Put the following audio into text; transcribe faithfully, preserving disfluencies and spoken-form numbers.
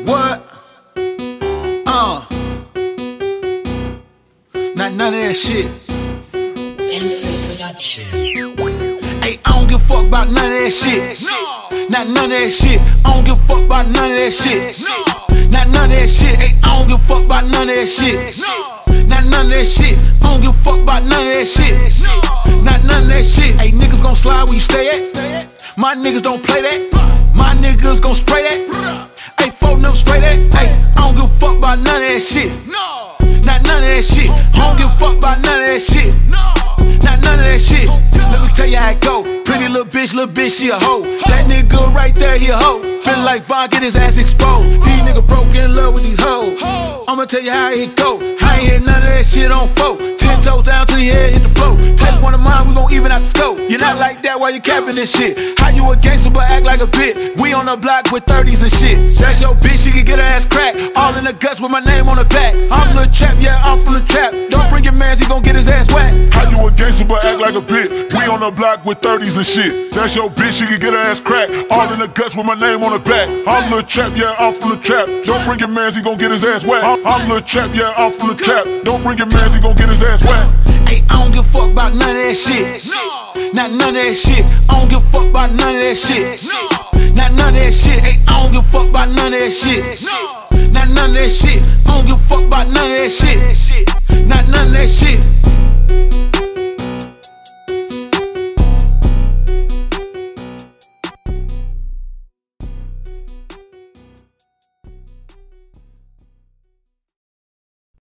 What? Uh. Not none of that shit. Hey, I don't give a fuck about none of that shit. Not none of that shit. I don't give a fuck about none of that shit. Not none of that shit. Hey, I don't give a fuck about none of that shit. Not none of that shit. I don't give a fuck about none of that shit. Not none of that shit. Hey, niggas gon' slide where you stay at. My niggas don't play that. My niggas gon' spray that. Hey, four them spray that. Hey, I don't give a fuck about none of that shit. Not none of that shit. I don't give a fuck about none of that shit. Not none of that shit. Let me tell you how it go. Pretty little bitch, little bitch, she a hoe. That nigga right there, he a hoe. Feel like Von, get his ass exposed. These niggas broke in love with these hoes. I'ma tell you how it go. I ain't hear none of that shit on folk. Ten toes down till your head hit the floor. Take one of mine, we gon' even out the scope. You're not like that while you capping this shit. How you a gangster but act like a bitch? We on the block with thirties and shit. That's your bitch, she can get her ass cracked. All in the guts with my name on the back. I'm Lil Trap, yeah, I'm from the trap. Don't bring your mans, he gon' get his ass whacked. How you a gangster but act like a bitch? We on the block with thirties and shit. That's your bitch, she can get her ass cracked. All in the guts with my name on the back. I'm Lil Trap, yeah, I'm from the trap. Don't bring your mans, he gon' get his ass whacked. I'm, I'm Lil Trap, yeah, I'm from the trap. Don't bring your mans, he gon' get his ass whacked. Hey, I don't give a fuck about none of that shit. Not none of that shit. I don't give a fuck about none of that shit. Not none of that shit. Hey, I don't give a fuck about none of that shit. Not none of that shit. I don't give a fuck about none of that shit. Not none